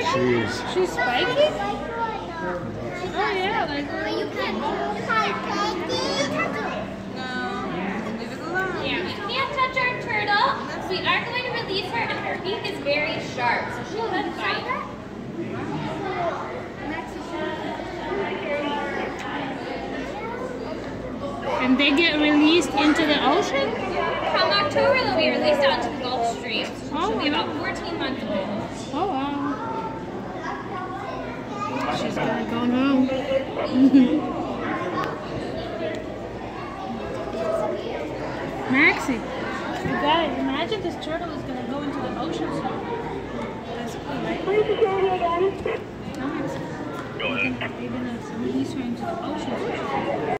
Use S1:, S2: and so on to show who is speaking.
S1: Jeez.
S2: She's spiky? Oh yeah, like.
S3: You can't take it.
S4: No, leave it alone.
S3: Yeah, we can't touch our turtle. We are going to release her, and her beak is very sharp, so she could bite.
S2: And they get released into the ocean?
S3: Come October, they'll be released out into the Gulf Stream. So
S2: Oh,
S3: she'll be about 14 months old.
S2: Oh wow. She's going home. Maxie, you gotta imagine this turtle is gonna go into the ocean soon. That's cool, right? No, Maxie. They're gonna release her into the ocean.